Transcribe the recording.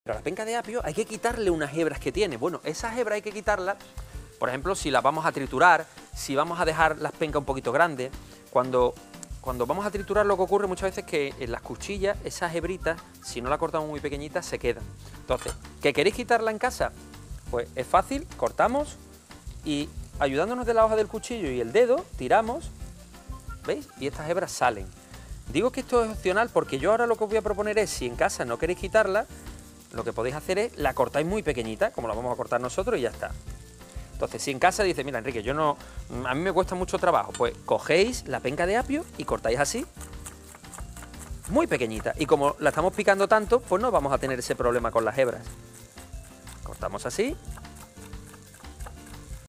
Pero a la penca de apio hay que quitarle unas hebras que tiene. Bueno, esas hebras hay que quitarlas, por ejemplo, si las vamos a triturar, si vamos a dejar las pencas un poquito grandes. Cuando vamos a triturar, lo que ocurre muchas veces es que en las cuchillas, esas hebritas, si no la cortamos muy pequeñitas, se quedan. Entonces, ¿que queréis quitarla en casa? Pues es fácil, cortamos y ayudándonos de la hoja del cuchillo y el dedo, tiramos, ¿veis? Y estas hebras salen. Digo que esto es opcional porque yo ahora lo que os voy a proponer es, si en casa no queréis quitarla, lo que podéis hacer es, la cortáis muy pequeñita, como la vamos a cortar nosotros y ya está. Entonces, si en casa dice, mira, Enrique, a mí me cuesta mucho trabajo, pues cogéis la penca de apio y cortáis así, muy pequeñita. Y como la estamos picando tanto, pues no vamos a tener ese problema con las hebras. Cortamos así